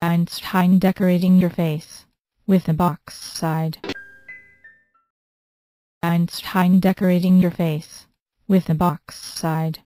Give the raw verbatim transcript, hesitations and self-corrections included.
Einstein decorating your face with a box side. Einstein decorating your face with a box side.